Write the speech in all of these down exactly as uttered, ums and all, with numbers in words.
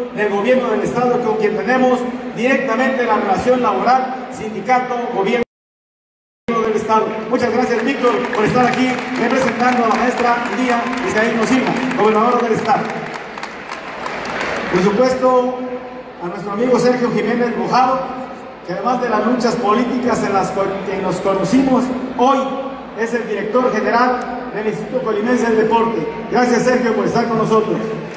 del gobierno del Estado, con quien tenemos directamente la relación laboral, sindicato, gobierno del Estado. Muchas gracias, Víctor, por estar aquí representando a la maestra Lía Vizcaíno Silva, gobernadora del Estado. Por supuesto, a nuestro amigo Sergio Jiménez Bojado, que además de las luchas políticas en las que nos conocimos, hoy es el director general del Instituto Colimense del Deporte. Gracias, Sergio, por estar con nosotros.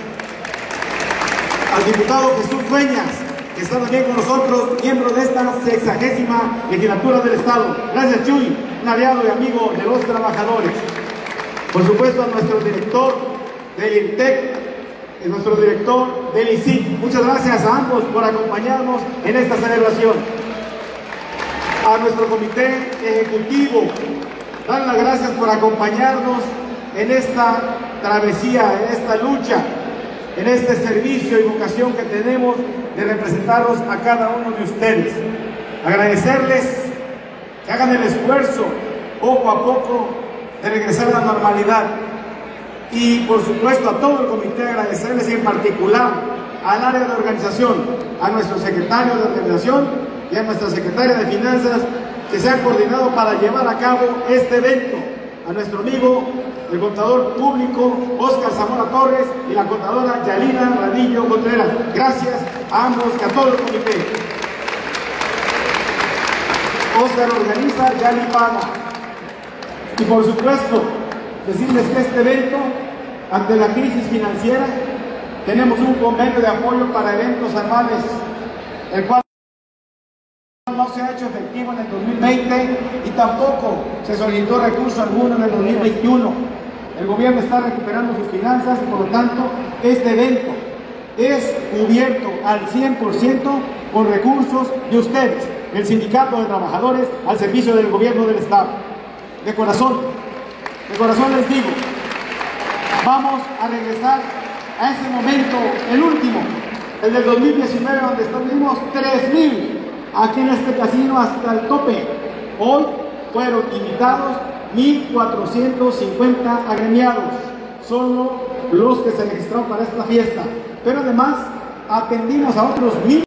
Al diputado Jesús Dueñas, que está también con nosotros, miembro de esta sexagésima legislatura del Estado. Gracias, Chuy, un aliado y amigo de los trabajadores. Por supuesto, a nuestro director del I N T E C, y nuestro director del I C I C. Muchas gracias a ambos por acompañarnos en esta celebración. A nuestro comité ejecutivo, dar las gracias por acompañarnos en esta travesía, en esta lucha, en este servicio y vocación que tenemos de representarlos a cada uno de ustedes. Agradecerles que hagan el esfuerzo poco a poco de regresar a la normalidad. Y por supuesto a todo el comité agradecerles, y en particular al área de organización, a nuestro secretario de organización y a nuestra secretaria de finanzas, que se han coordinado para llevar a cabo este evento. A nuestro amigo el contador público Óscar Zamora Torres y la contadora Yalina Radillo Contreras. Gracias a ambos y a todo el comité. Óscar organiza, Yali paga. Y por supuesto, decirles que este evento, ante la crisis financiera, tenemos un convenio de apoyo para eventos anuales, el cual no se ha hecho efectivo en el dos mil veinte y tampoco se solicitó recurso alguno en el dos mil veintiuno. El gobierno está recuperando sus finanzas y por lo tanto este evento es cubierto al cien por ciento con recursos de ustedes, el Sindicato de Trabajadores, al servicio del gobierno del Estado. De corazón, de corazón les digo, vamos a regresar a ese momento, el último, el del dos mil diecinueve, donde estuvimos tres mil aquí en este casino hasta el tope. Hoy fueron invitados mil cuatrocientos cincuenta agremiados, solo los que se registraron para esta fiesta, pero además atendimos a otros mil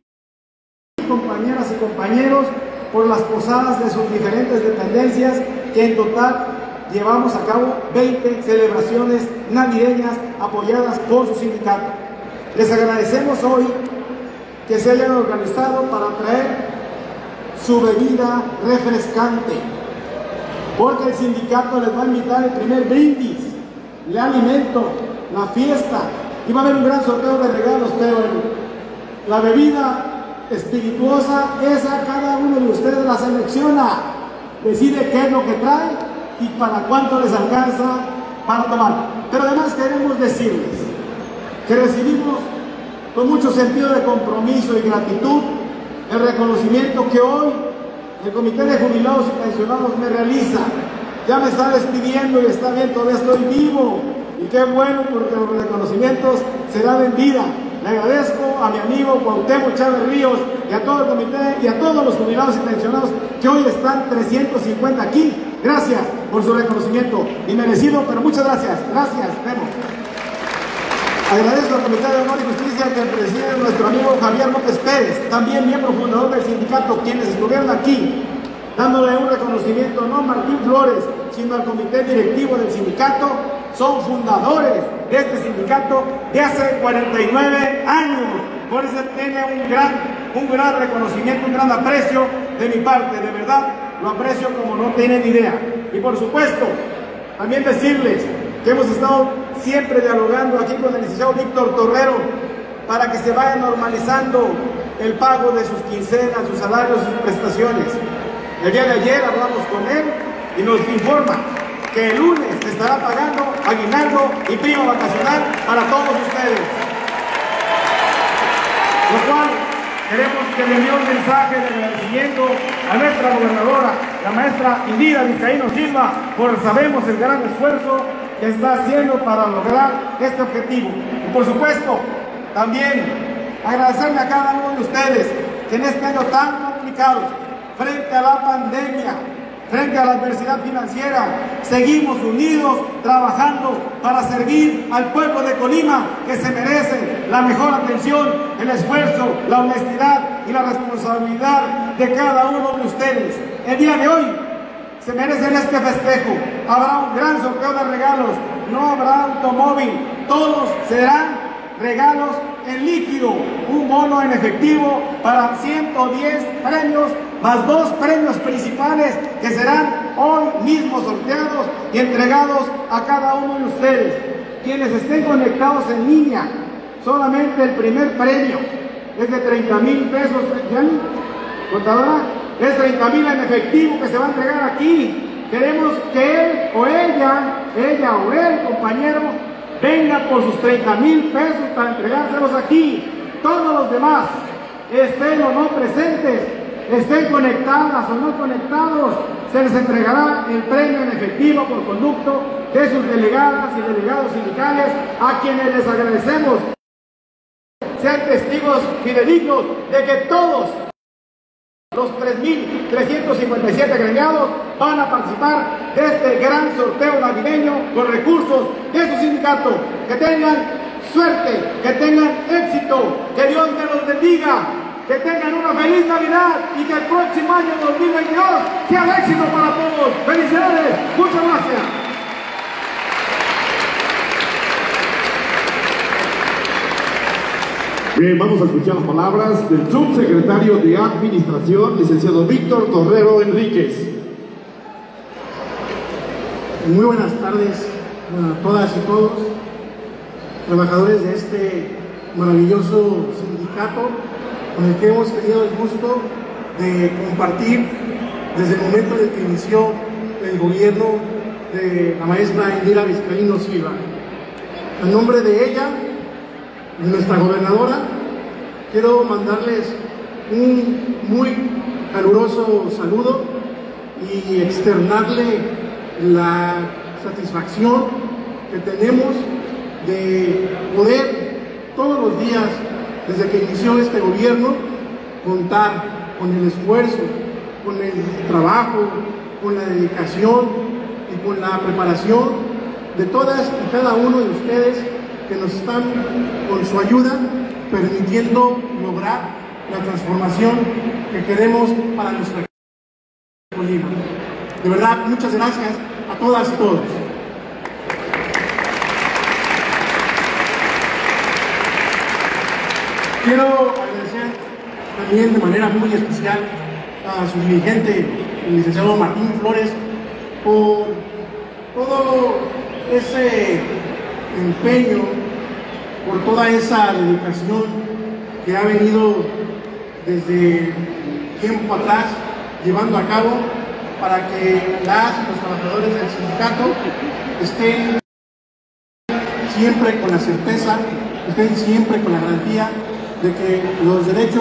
compañeras y compañeros por las posadas de sus diferentes dependencias, que en total llevamos a cabo veinte celebraciones navideñas apoyadas por su sindicato. Les agradecemos hoy que se hayan organizado para traer su bebida refrescante, porque el sindicato les va a invitar el primer brindis, el alimento, la fiesta, y va a haber un gran sorteo de regalos, pero el, la bebida espirituosa, esa cada uno de ustedes la selecciona, decide qué es lo que trae y para cuánto les alcanza para tomar. Pero además queremos decirles que recibimos con mucho sentido de compromiso y gratitud el reconocimiento que hoy el Comité de Jubilados y Pensionados me realiza. Ya me está despidiendo y está bien, todavía estoy vivo, y qué bueno, porque los reconocimientos serán en vida. Le agradezco a mi amigo Cuauhtémoc Chávez Ríos y a todo el comité y a todos los jubilados y pensionados que hoy están trescientos cincuenta aquí. Gracias por su reconocimiento, inmerecido, pero muchas gracias. Gracias, Memo. Agradezco al Comité de Honor y Justicia que preside nuestro amigo Javier López Pérez, también miembro fundador del sindicato, quienes estuvieron aquí, dándole un reconocimiento no a Martín Flores, sino al comité directivo del sindicato. Son fundadores de este sindicato de hace cuarenta y nueve años. Por eso tiene un gran, un gran reconocimiento, un gran aprecio de mi parte. De verdad, lo aprecio como no tienen idea. Y por supuesto, también decirles que hemos estado siempre dialogando aquí con el licenciado Víctor Torrero para que se vaya normalizando el pago de sus quincenas, sus salarios, sus prestaciones. El día de ayer hablamos con él y nos informa que el lunes se estará pagando aguinaldo y prima vacacional para todos ustedes. Lo cual queremos que le envíe un mensaje de agradecimiento a nuestra gobernadora, la maestra Lía Vizcaíno Silva, por sabemos el gran esfuerzo que está haciendo para lograr este objetivo. Y por supuesto, también agradecerle a cada uno de ustedes que en este año tan complicado, frente a la pandemia, frente a la adversidad financiera, seguimos unidos trabajando para servir al pueblo de Colima, que se merece la mejor atención, el esfuerzo, la honestidad y la responsabilidad de cada uno de ustedes. El día de hoy se merecen este festejo. Habrá un gran sorteo de regalos, no habrá automóvil, todos serán regalos en líquido, un bono en efectivo para ciento diez premios, más dos premios principales que serán hoy mismo sorteados y entregados a cada uno de ustedes. Quienes estén conectados en línea, solamente el primer premio es de treinta mil pesos. ¿Jan? ¿Contadora? Es treinta mil en efectivo que se va a entregar aquí. Queremos que él o ella, ella o él, compañero, venga por sus treinta mil pesos para entregárselos aquí. Todos los demás, estén o no presentes, estén conectadas o no conectados, se les entregará el premio en efectivo por conducto de sus delegadas y delegados sindicales, a quienes les agradecemos sean testigos fidedignos de que todos los tres mil trescientos cincuenta y siete agremiados van a participar de este gran sorteo navideño con recursos de su sindicato. Que tengan suerte, que tengan éxito, que Dios me los bendiga, que tengan una feliz Navidad y que el próximo año dos mil veintidós sea el éxito para todos. ¡Felicidades! ¡Muchas gracias! Bien, vamos a escuchar las palabras del subsecretario de Administración, licenciado Víctor Torrero Enríquez. Muy buenas tardes a todas y todos, trabajadores de este maravilloso sindicato con el que hemos tenido el gusto de compartir desde el momento en el que inició el gobierno de la maestra Indira Vizcaíno Silva. En nombre de ella, de nuestra gobernadora, quiero mandarles un muy caluroso saludo y externarle la satisfacción que tenemos de poder todos los días, desde que inició este gobierno, contar con el esfuerzo, con el trabajo, con la dedicación y con la preparación de todas y cada uno de ustedes que nos están, con su ayuda, permitiendo lograr la transformación que queremos para nuestra Colima. De verdad, muchas gracias a todas y todos. Quiero agradecer también de manera muy especial a su dirigente, el licenciado Martín Flores, por todo ese empeño, por toda esa dedicación que ha venido desde tiempo atrás llevando a cabo para que las y los trabajadores del sindicato estén siempre con la certeza, estén siempre con la garantía de que los derechos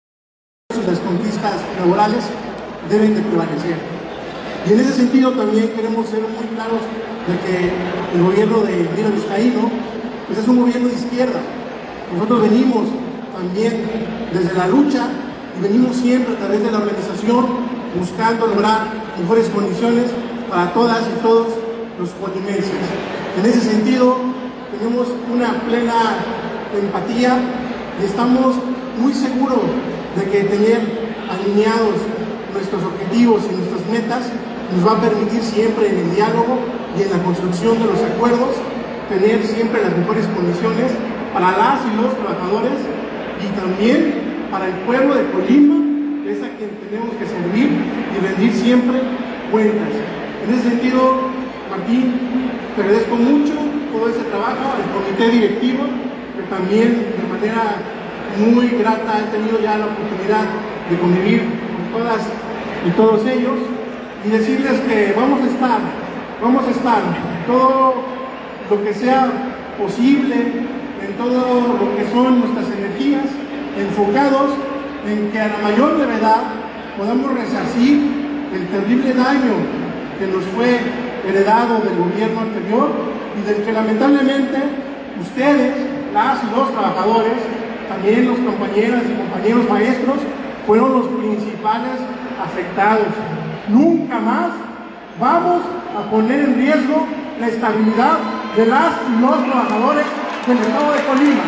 y las conquistas laborales deben de prevalecer. Y en ese sentido también queremos ser muy claros de que el gobierno de Indira Vizcaíno pues es un gobierno de izquierda. Nosotros venimos también desde la lucha y venimos siempre a través de la organización buscando lograr mejores condiciones para todas y todos los colimenses. En ese sentido tenemos una plena empatía y estamos muy seguros de que tener alineados nuestros objetivos y nuestras metas nos va a permitir siempre en el diálogo y en la construcción de los acuerdos tener siempre las mejores condiciones para las y los trabajadores y también para el pueblo de Colima, que es a quien tenemos que servir y rendir siempre cuentas. En ese sentido, Martín, te agradezco mucho todo ese trabajo, al comité directivo, que también de manera muy grata he tenido ya la oportunidad de convivir con todas y todos ellos, y decirles que vamos a estar, vamos a estar todo lo que sea posible, en todo lo que son nuestras energías, enfocados en que a la mayor brevedad podamos resarcir el terrible daño que nos fue heredado del gobierno anterior y del que lamentablemente ustedes, las y los trabajadores, también los compañeras y compañeros maestros, fueron los principales afectados. nunca más vamos a poner en riesgo la estabilidad de las y los trabajadores del estado de Colima.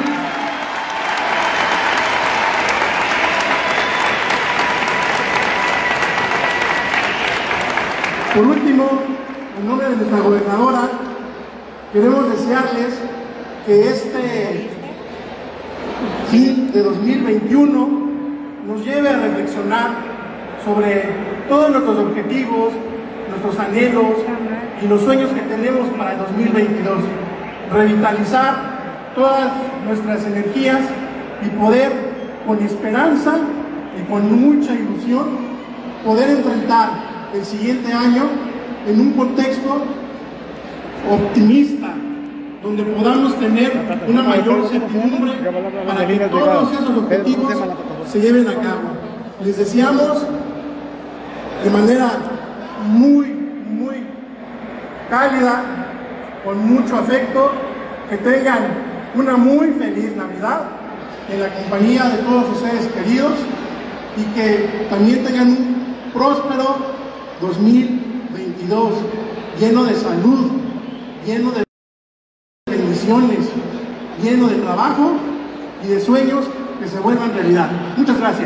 Por último, en nombre de nuestra gobernadora, queremos desearles que este fin de dos mil veintiuno nos lleve a reflexionar sobre todos nuestros objetivos, nuestros anhelos y los sueños que tenemos para el dos mil veintidós. Revitalizar todas nuestras energías y poder, con esperanza y con mucha ilusión, poder enfrentar el siguiente año en un contexto optimista, donde podamos tener una mayor certidumbre para que todos esos objetivos se lleven a cabo. Les deseamos de manera muy, muy cálida, con mucho afecto, que tengan una muy feliz Navidad en la compañía de todos ustedes queridos y que también tengan un próspero dos mil veintidós, lleno de salud, lleno de bendiciones, lleno de trabajo y de sueños que se vuelvan realidad. Muchas gracias.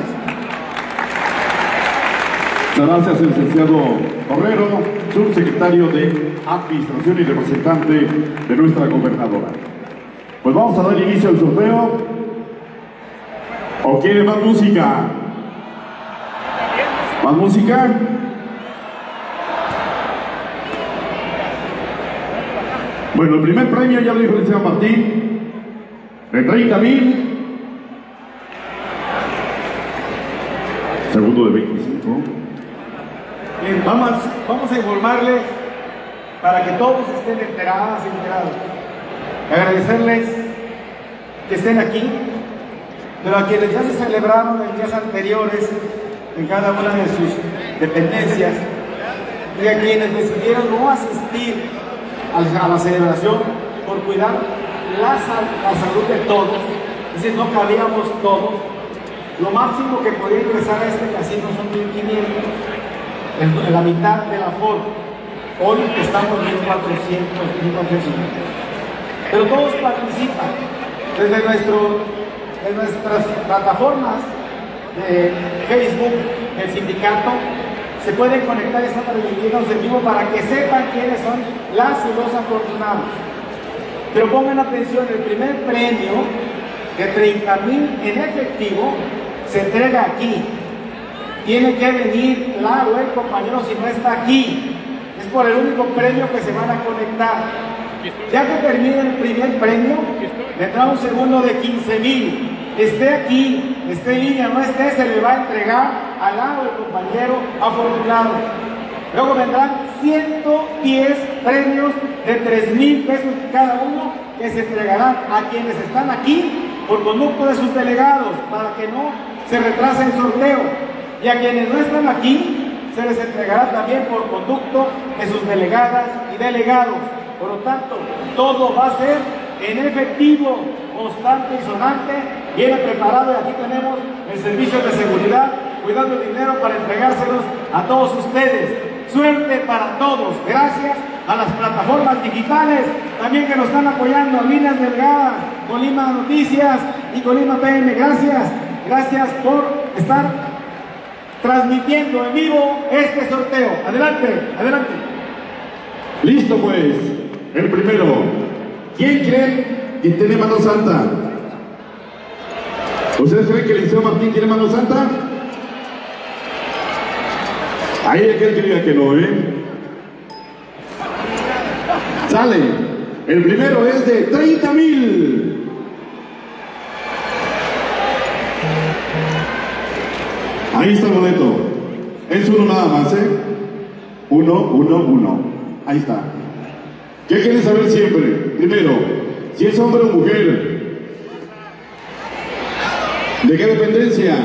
Muchas gracias, el licenciado Torrero, subsecretario de Administración y representante de nuestra gobernadora. Pues vamos a dar inicio al sorteo. ¿O quiere más música? ¿Más música? Bueno, el primer premio ya lo dijo el licenciado Martín, de treinta mil. Segundo de veinticinco. Bien, vamos, vamos a informarles para que todos estén enteradas y enterados. Agradecerles que estén aquí, pero a quienes ya se celebraron en días anteriores en cada una de sus dependencias y a quienes decidieron no asistir a la celebración por cuidar la, la salud de todos, es decir, no cabíamos todos. Lo máximo que podía ingresar a este casino son mil quinientos, en la mitad del aforo. Hoy estamos en mil cuatrocientos, mil cuatrocientos. Pero todos participan desde, nuestro, desde nuestras plataformas de Facebook, del sindicato. Se pueden conectar esta transmisión en vivo para que sepan quiénes son las y los afortunados. Pero pongan atención, el primer premio de treinta mil en efectivo se entrega aquí. Tiene que venir la o el compañero si no está aquí. Es por el único premio que se van a conectar. Ya que termine el primer premio, vendrá un segundo de quince mil. Esté aquí, esté en línea, no esté, se le va a entregar al lado del compañero afortunado. Luego vendrán ciento diez premios de tres mil pesos cada uno que se entregarán a quienes están aquí por conducto de sus delegados para que no se retrase el sorteo, y a quienes no están aquí se les entregará también por conducto de sus delegadas y delegados. Por lo tanto, todo va a ser en efectivo, constante y sonante, viene preparado, y aquí tenemos el servicio de seguridad cuidando el dinero para entregárselos a todos ustedes. Suerte para todos. Gracias a las plataformas digitales también que nos están apoyando, Líneas Delgadas, Colima Noticias y Colima P M. Gracias, gracias por estar transmitiendo en vivo este sorteo. Adelante, adelante. Listo pues, el primero. ¿Quién cree que tiene mano santa? ¿Ustedes creen que el liceo Martín tiene mano santa? Ahí hay aquel que diga que no, ¿eh? Sale. El primero es de treinta mil. Ahí está el boleto. Es uno nada más, ¿eh? Uno, uno, uno. Ahí está. ¿Qué quieren saber siempre? Primero, si es hombre o mujer. ¿De qué dependencia?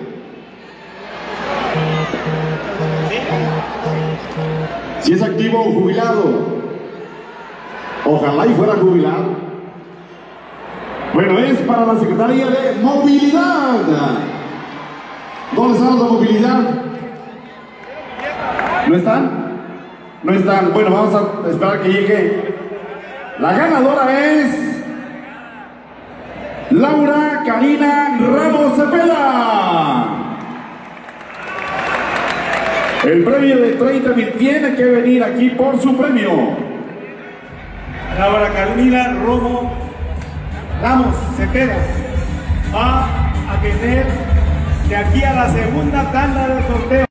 Si es activo o jubilado. Ojalá y fuera jubilado. Bueno, es para la Secretaría de Movilidad. ¿Dónde está la movilidad? ¿No están? No están. Bueno, vamos a esperar que llegue. La ganadora es Laura Karina Ramos Cepeda. El premio de treinta mil tiene que venir aquí por su premio. Laura Karina Romo Ramos Cepeda va a tener de aquí a la segunda tanda del sorteo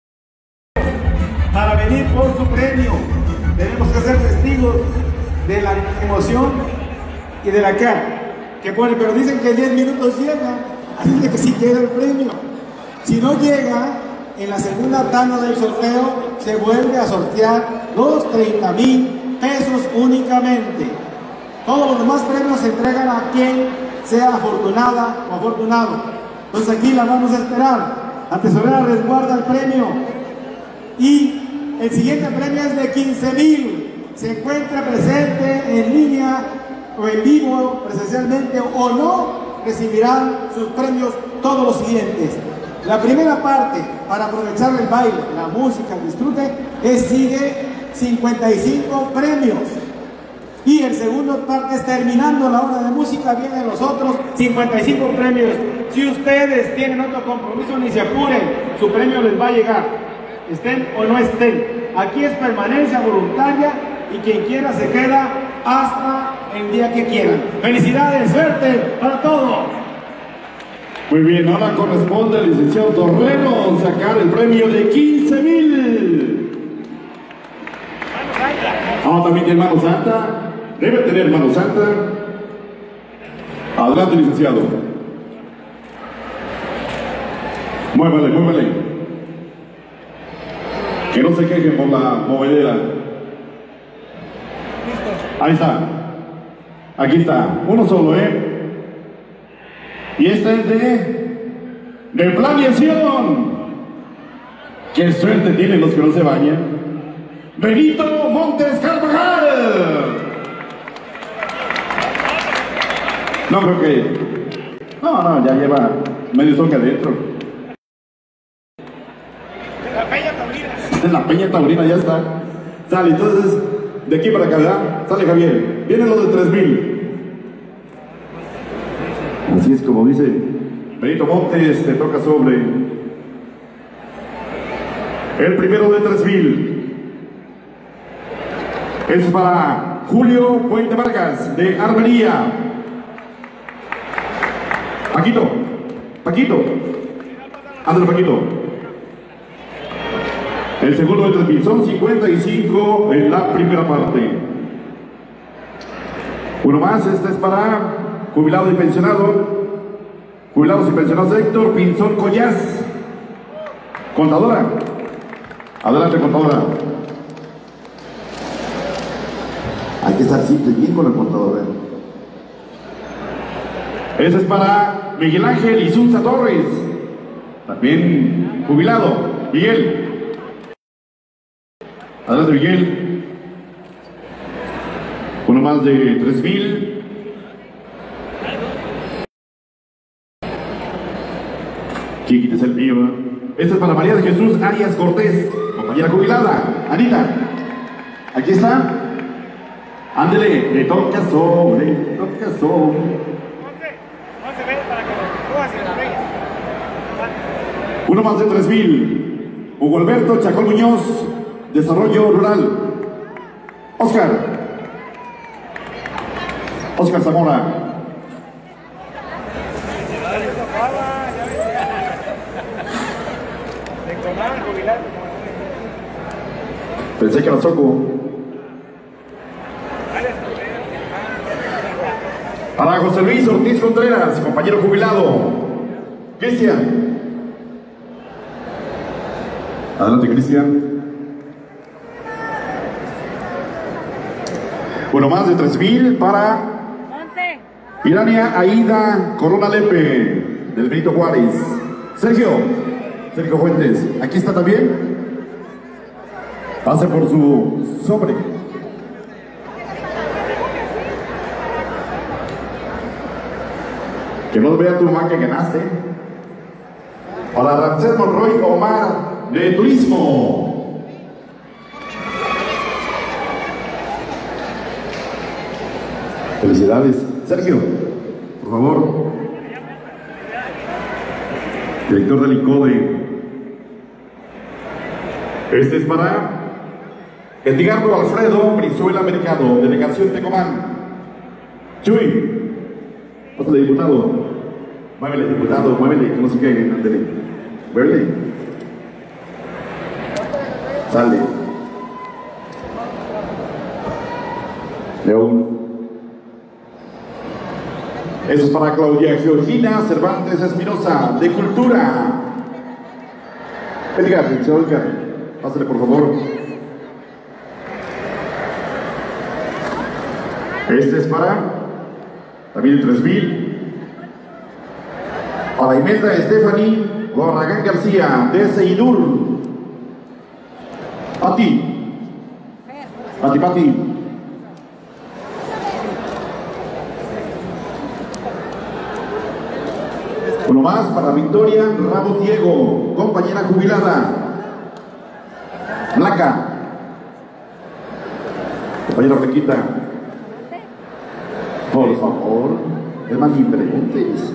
para venir por su premio. Tenemos que ser testigos de la emoción y de la cara que pone, pero dicen que en diez minutos llega, así de que sí llega el premio. Si no llega, en la segunda tanda del sorteo se vuelve a sortear los treinta mil pesos únicamente. Todos los demás premios se entregan a quien sea afortunada o afortunado. Entonces aquí la vamos a esperar. La tesorera resguarda el premio. Y el siguiente premio es de quince mil. Se encuentra presente en línea o en vivo, presencialmente o no, recibirán sus premios todos los siguientes. La primera parte, para aprovechar el baile, la música, el disfrute, es sigue cincuenta y cinco premios. Y el segundo parte es terminando la hora de música, vienen los otros cincuenta y cinco premios. Si ustedes tienen otro compromiso, ni se apuren, su premio les va a llegar, estén o no estén. Aquí es permanencia voluntaria y quien quiera se queda hasta el día que quieran. Felicidades, suerte para todos. Muy bien, ahora corresponde al licenciado Torrero sacar el premio de quince mil. Ah, también tiene mano santa. Debe tener mano santa. Adelante, licenciado. Muévale, muévale. Que no se quejen por la movedera. Ahí está. Aquí está. Uno solo, ¿eh? Y este es de, de planeación. Qué suerte tienen los que no se bañan. Benito Montes Carvajal. No creo que... No, no, ya lleva medio toque adentro. La Peña Taurina. En la Peña Taurina ya está. Sale, entonces, de aquí para acá, ¿verdad? Sale Javier. Vienen los de tres mil. Así es como dice Benito Montes, te toca sobre el primero de tres mil. Es para Julio Puente Vargas de Armería. Paquito, Paquito, ándale Paquito. El segundo de tres mil, son cincuenta y cinco en la primera parte. Uno más, este es para jubilado y pensionado. Jubilados y pensionados Héctor Pinzón Collás. Contadora. Adelante, contadora. Hay que estar siempre bien con el contador. Ese es para Miguel Ángel Isunza Torres. También jubilado. Miguel. Adelante, Miguel. Uno más de tres mil. Chiquita es el mío, ¿eh? Este es para María de Jesús Arias Cortés, compañera jubilada. Anita, aquí está. Ándele, le toca sobre, le toca sobre. Uno más de tres mil. Hugo Alberto Chacón Muñoz, Desarrollo Rural. Oscar. Oscar Zamora. Pensé que era Soco. Para José Luis Ortiz Contreras, compañero jubilado. Cristian. Adelante, Cristian. Uno más de tres mil para Irania Aida Corona Lepe, del Benito Juárez. Sergio. Sergio Fuentes. Aquí está también. Pase por su sobre. Que no vea tu mamá que ganaste. Para Ramsés Monroy Omar de Turismo. Felicidades. Sergio, por favor. Director del INCODE. Este es para Edgardo Alfredo Brizuela Mercado, delegación Tecomán. Chuy, pásale, diputado. Muévele, diputado, muévele, que no se caiga, ándele. Muévele. Sale. León. Eso es para Claudia Georgina Cervantes Espinosa, de Cultura. Edgar, señor Edgar, pásale por favor. Este es para también tres mil. Para Imelda Stephanie Barragán García, de Seidur. Pati. Pati, Pati. Uno más para Victoria Ramos Diego, compañera jubilada. Blanca. Compañera Blanquita. Por favor, hermano, ni preguntes.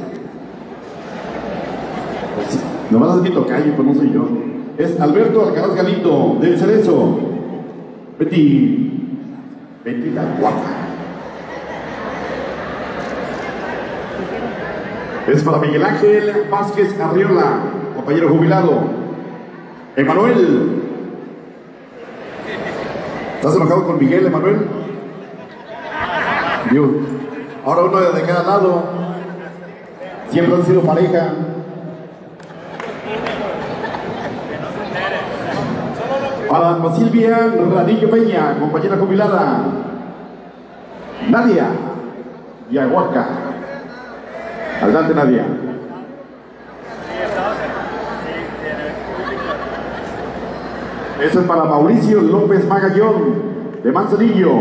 Nomás es mi tocayo, pues no soy yo. Es Alberto Alcaraz Galindo, del Cerezo. Betty. Betty la guapa. Es para Miguel Ángel Vázquez Arriola, compañero jubilado. Emanuel. ¿Estás enojado con Miguel, Emanuel? Dios. Ahora uno de cada lado. Siempre han sido pareja. Para Silvia Radillo Peña, compañera jubilada. Nadia Yahuaca. Adelante, Nadia. Eso es para Mauricio López Magallón, de Manzanillo.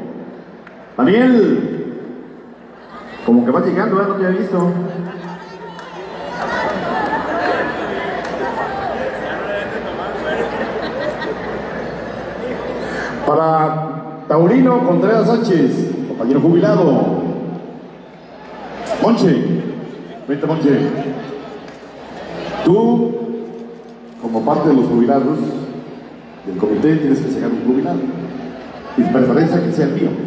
Daniel. Como que va llegando, ¿eh? No te había visto. Para Taurino Contreras Sánchez, compañero jubilado. Monche, vente Monche. Tú, como parte de los jubilados del comité, tienes que sacar un jubilado. Y preferencia que sea el mío.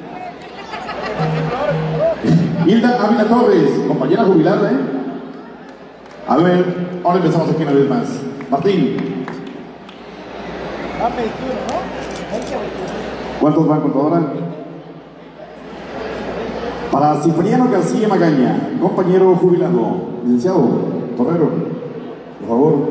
Hilda Ávila Torres, compañera jubilada, ¿eh? A ver, ahora empezamos aquí una vez más. Martín. ¿Cuántos van, contadora? Para Cifriano García Magaña, compañero jubilado, licenciado Torrero, por favor.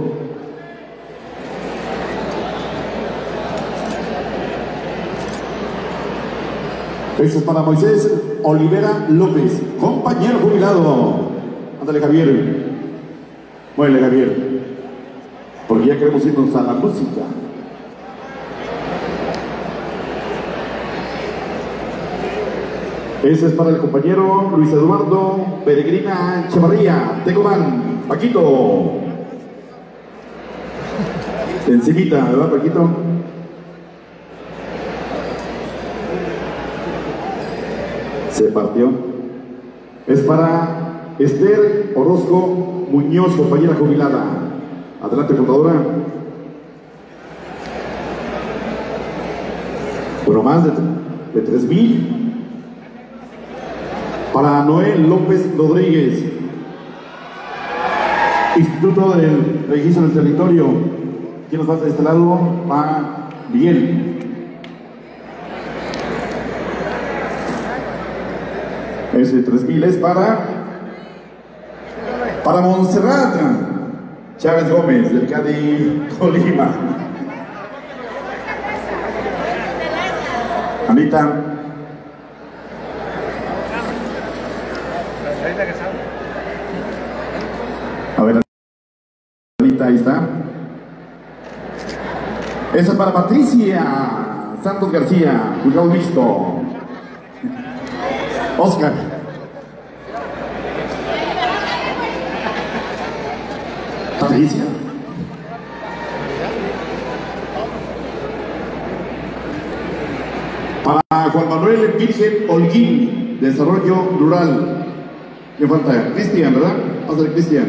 Eso es para Moisés Olivera López, compañero jubilado. Ándale, Javier. Muévele, Javier. Porque ya queremos irnos a la música. Ese es para el compañero Luis Eduardo Peregrina Chavarría, Tecomán. Paquito. Encimita, ¿verdad, Paquito? Se partió. Es para Esther Orozco Muñoz, compañera jubilada. Adelante, contadora. Bueno, más de, de tres mil. Para Noel López Rodríguez, Instituto del Registro del Territorio. ¿Quién nos pasa de este lado? Para Miguel. Ese tres mil es para para Montserrat Chávez Gómez, del Cádiz, Colima. Anita. A ver, Anita, ahí está. Esa es para Patricia Santos García, juzgado mixto. Oscar. Patricia. Para Juan Manuel Virgen Holguín, Desarrollo Rural. ¿Qué falta? Cristian, ¿verdad? Pásale, Cristian.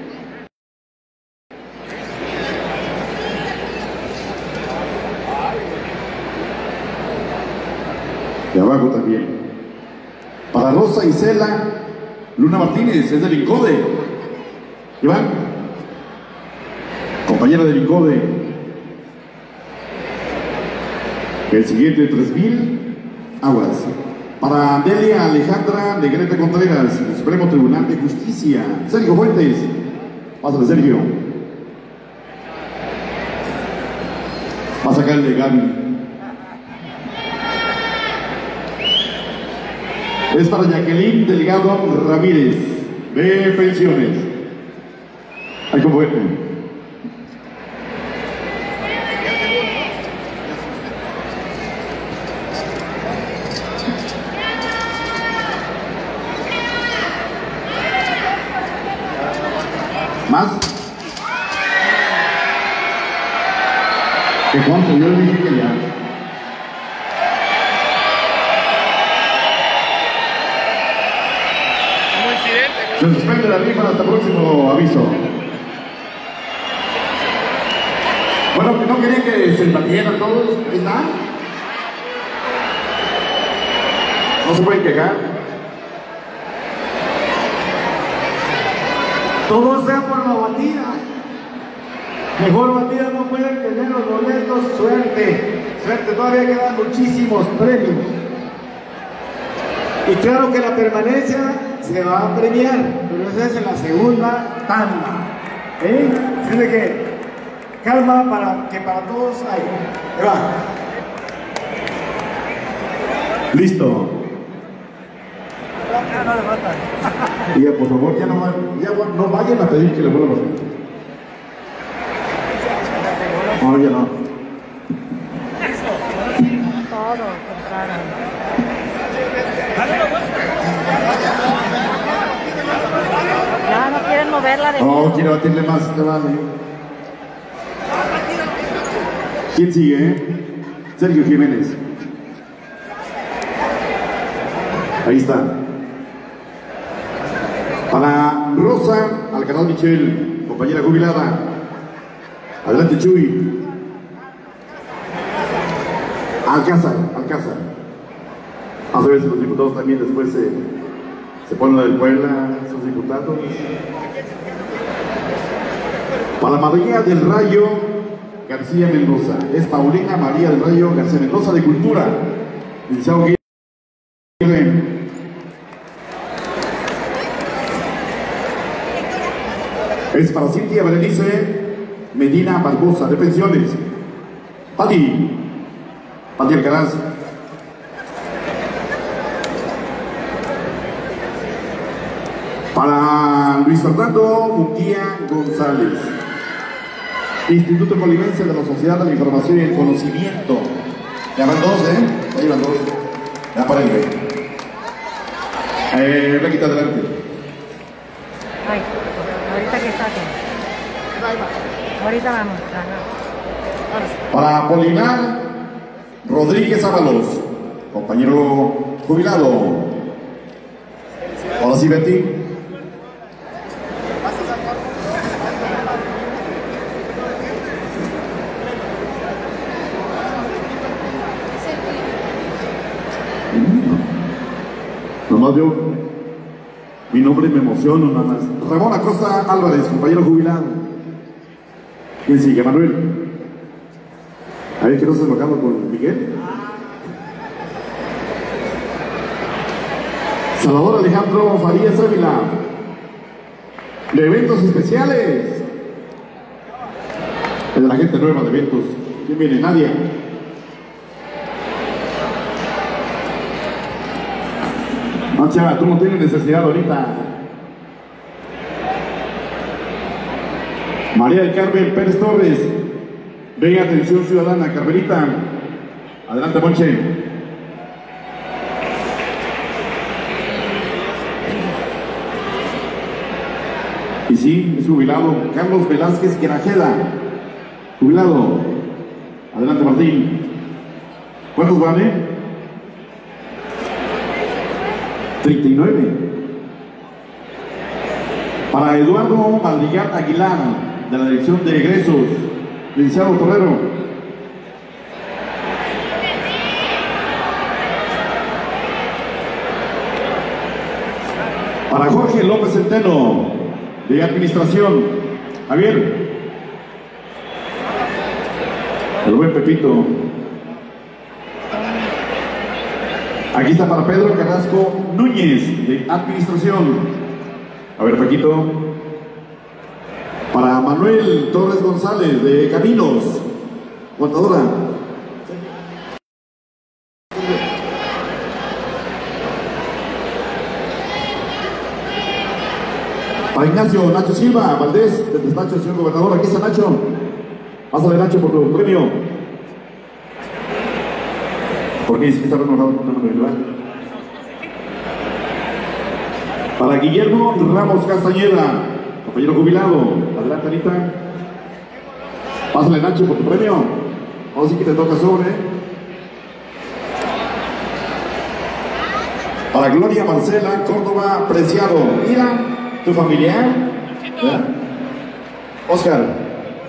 De abajo también. Para Rosa Isela Luna Martínez, es del INCODE. Iván, compañera del INCODE. El siguiente, tres mil aguas. Para Delia Alejandra Negrete Contreras, el Supremo Tribunal de Justicia. Sergio Fuentes. Pásale, Sergio. Va a sacar el de Gaby. Es para Jacqueline Delgado Ramírez, de Pensiones. Hay como este. ¿Más? ¿Qué cuánto? Yo le dije que ya. Se suspende la rifa hasta el próximo aviso. Bueno, que no querían que se batieran todos. Ahí está. No se pueden quejar. Todo sea por la batida. Mejor batida no pueden tener los boletos. Suerte. Suerte, todavía quedan muchísimos premios. Y claro que la permanencia se va a premiar, pero esa es en la segunda tanda. ¿Eh? Así de que calma para que para todos hay. Ahí va. Listo. Y ya, por favor, ya no, ya no vayan a pedir que le vuelvan a hacer. No, ya no. Todo, compraron. Ya no quieren moverla de No, nuevo. quiero batirle más, este vale. ¿Quién sigue, eh? Sergio Jiménez. Ahí está. Para Rosa Alcanaz Michel, compañera jubilada. Adelante, Chuy. Alcázar, Alcázar. A ver si los diputados también después se, se ponen la del Puebla, sus diputados. Para María del Rayo García Mendoza. Es Paulina María del Rayo García Mendoza, de Cultura. Licenciado Guillermo. Es para Cintia Berenice Medina Barbosa, de Pensiones. Pati. Pati Alcaraz. Para Luis Fernando Munguía González. Instituto Colimense de la Sociedad de la Información y el Conocimiento. Ya van dos, ¿eh? Ahí van dos. Ya para el rey. Eh, Blanquita, adelante. Ay, ahorita que saquen. Ahorita vamos. Ajá. Para Apolinar Rodríguez Ábalos, compañero jubilado. Ahora sí, Betty. Nomás yo, mi nombre me emociona nada más. Ramón Acosta Álvarez, compañero jubilado. ¿Quién sigue? Manuel. A ver, que no se enojado con Miguel. Salvador Alejandro Farías Ávila, de eventos especiales. Es de la gente nueva de eventos. ¿Quién viene? Nadia. No, chava, tú no tienes necesidad ahorita. María del Carmen Pérez Torres, de Atención Ciudadana, Carmelita. Adelante, Monche. Y sí, es jubilado. Carlos Velázquez Grajeda, jubilado. Adelante, Martín. ¿Cuántos van, eh? treinta y nueve. Para Eduardo Madrigal Aguilar, de la Dirección de Egresos, licenciado Torrero. Para Jorge López Centeno, de Administración. Javier. El buen Pepito. Aquí está para Pedro Carrasco Núñez, de Administración. A ver, Paquito. Para Manuel Torres González, de Caminos. Contadora. Para Ignacio Nacho Silva Valdés, del despacho del señor gobernador. Aquí está Nacho. Pásale, Nacho, por tu premio. ¿Por qué dice que está renovado con una novela? Para Guillermo Ramos Castañeda, compañero jubilado. Adelante, Anita. Pásale, Nacho, por tu premio. Ahora sí que te toca sobre. Para Gloria Marcela Córdoba Preciado. Mira, tu familiar. ¿Verdad? Oscar.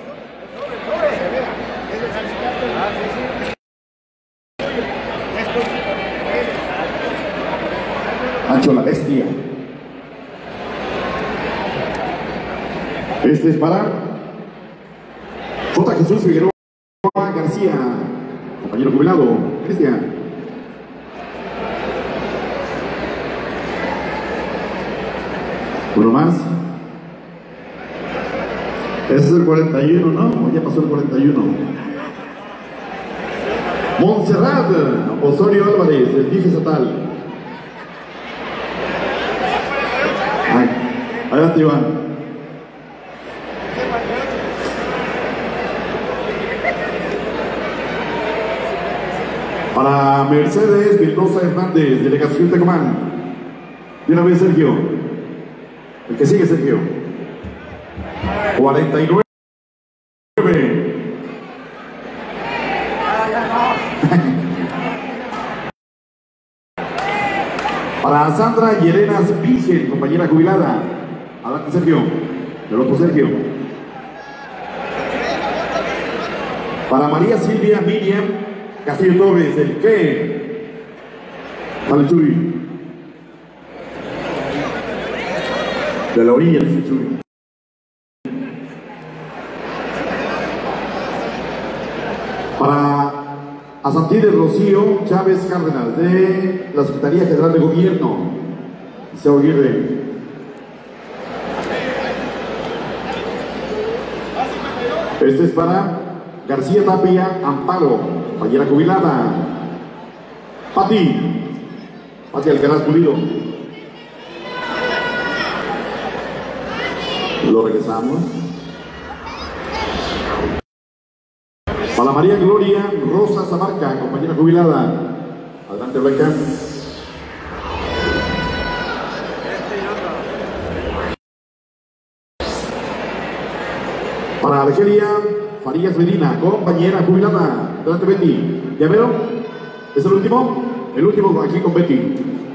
Nacho la bestia. Este es para J. Jesús Figueroa García, compañero jubilado. Cristian. Uno más. Ese es el cuarenta y uno, ¿no? Ya pasó el cuarenta y uno. Montserrat Osorio Álvarez, del D I F estatal. Ay, adelante, Iván. Para Mercedes Mendoza Hernández, delegación Tecomán. De una vez, Sergio. El que sigue, Sergio. cuarenta y nueve. Para Sandra Llerenas Virgen, compañera jubilada. Adelante, Sergio. Del otro Sergio. Para María Silvia Miriam Castillo Torres, el que. Para el Chuy. De la orilla, el Chuy. Para Asantides Rocío Chávez Cárdenas, de la Secretaría General de Gobierno. Liceo Aguirre. Este es para García Tapia Amparo, compañera jubilada. Pati. Pati Alcaraz Pulido. Lo regresamos. Para María Gloria Rosa Zamarca, compañera jubilada. Adelante, Blanca. Para Argelia Farías Medina, compañera jubilada. Adelante, Betty. ¿Ya vieron? ¿Es el último? El último aquí con Betty.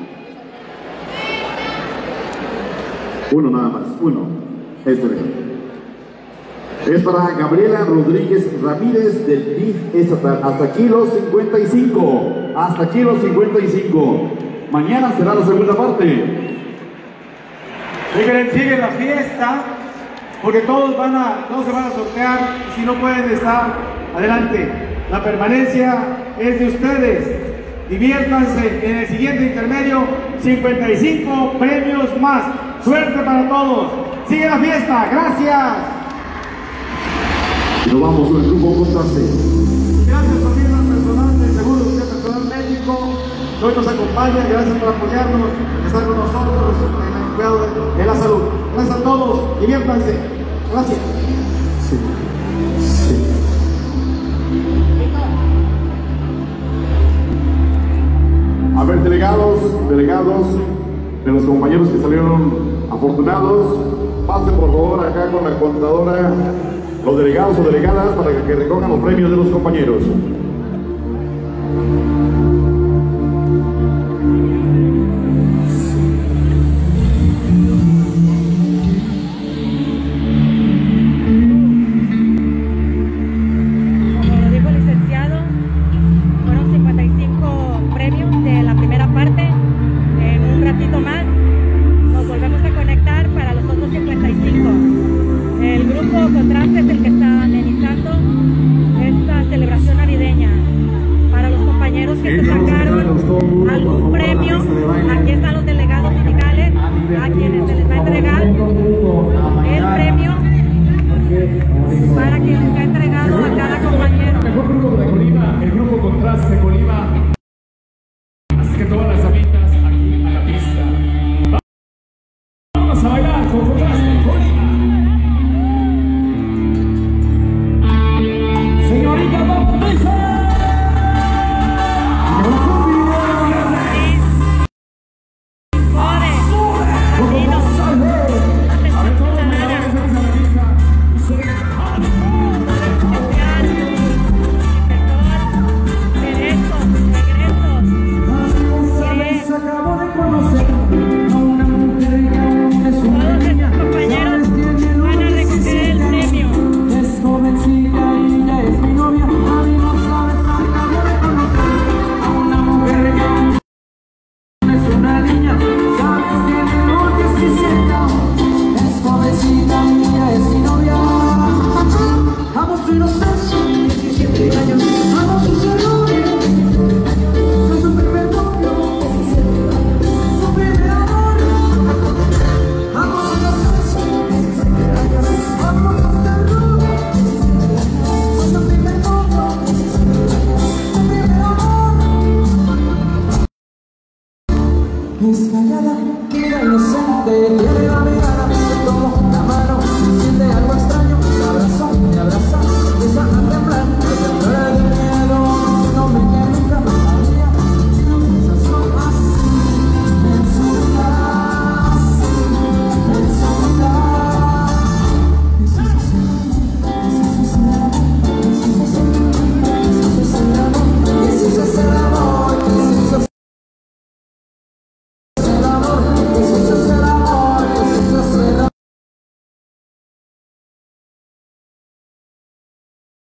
Uno nada más, uno. Este de es para Gabriela Rodríguez Ramírez del D I F estatal. Hasta aquí los cincuenta y cinco. Hasta aquí los cincuenta y cinco. Mañana será la segunda parte. Sigue, sigue la fiesta, porque todos van a, todos se van a sortear. Si no pueden estar, adelante. La permanencia es de ustedes. Diviértanse en el siguiente intermedio. cincuenta y cinco premios más. Suerte para todos. Sigue la fiesta. Gracias. Y nos vamos con el grupo Contraste. Gracias también al personal del Seguro Social, personal médico que hoy nos acompaña. Gracias por apoyarnos, estar con nosotros en el cuidado de, de la salud. Gracias a todos, diviértanse. Gracias. Sí. Sí. A ver, delegados, delegados de los compañeros que salieron afortunados, pasen por favor acá con la contadora. Los delegados o delegadas para que recojan los premios de los compañeros.